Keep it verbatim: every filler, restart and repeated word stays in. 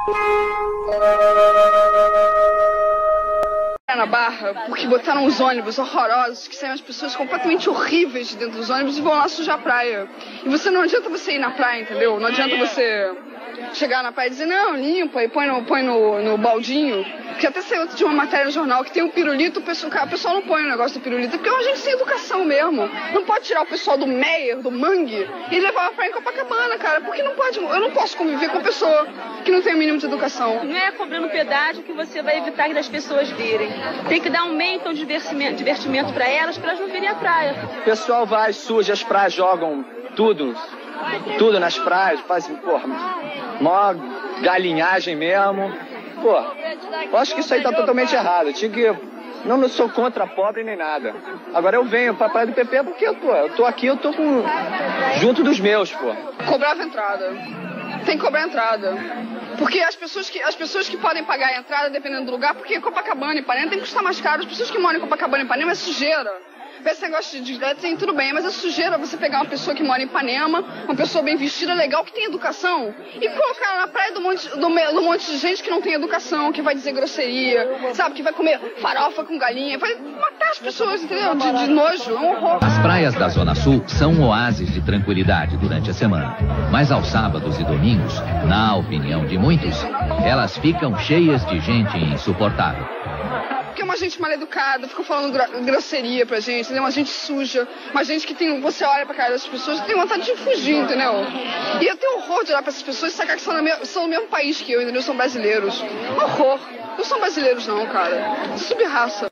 Na Barra, porque botaram os ônibus horrorosos, que saem as pessoas completamente horríveis de dentro dos ônibus e vão lá sujar a praia. E você não adianta você ir na praia, entendeu? Não adianta você chegar na praia e dizer, não, limpa e põe no, põe no, no baldinho. Porque até saiu de uma matéria no jornal que tem um pirulito, o pessoal, o pessoal não põe o negócio do pirulito, porque é uma gente sem educação mesmo. Não pode tirar o pessoal do Meyer, do Mangue, e levar pra praia em Copacabana, cara. Porque não pode, eu não posso conviver com pessoa que não tem o mínimo de educação. Não é cobrando pedágio que você vai evitar que as pessoas virem. Tem que dar um meio então de divertimento, divertimento para elas, para elas não virem à praia. O pessoal vai, suja as praias, jogam tudo, tudo nas praias, fazem, porra, mó galinhagem mesmo. Pô, eu acho que isso aí tá totalmente errado. Tinha que... Não, não sou contra pobre nem nada. Agora eu venho pra Praia do P P porque eu tô, eu tô aqui, eu tô com... junto dos meus, pô. Cobrava entrada. Tem que cobrar entrada. Porque as pessoas que, as pessoas que podem pagar a entrada, dependendo do lugar, porque em Copacabana e Ipanema tem que custar mais caro. As pessoas que moram em Copacabana e Ipanema é sujeira. Esse negócio de direto tem tudo bem, mas é sujeira você pegar uma pessoa que mora em Ipanema, uma pessoa bem vestida, legal, que tem educação, e colocar ela na praia do monte, do, do monte de gente que não tem educação, que vai dizer grosseria, sabe, que vai comer farofa com galinha, vai matar as pessoas, entendeu? De, de nojo, é um horror. As praias da Zona Sul são oásis de tranquilidade durante a semana, mas aos sábados e domingos, na opinião de muitos, elas ficam cheias de gente insuportável. Porque é uma gente mal educada, fica falando gro grosseria pra gente, entendeu? Uma gente suja, uma gente que tem, você olha pra cara dessas pessoas e tem vontade de fugir, entendeu? E eu tenho horror de olhar pra essas pessoas e sacar que são, no mesmo, são do mesmo país que eu, entendeu? São brasileiros. Horror. Não são brasileiros não, cara. Subraça.